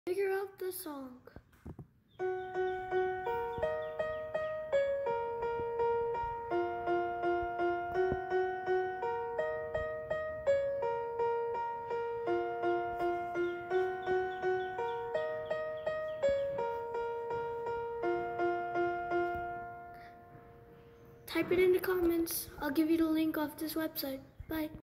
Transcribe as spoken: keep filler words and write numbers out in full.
Figure out the song. Type it in the comments. I'll give you the link off this website. Bye.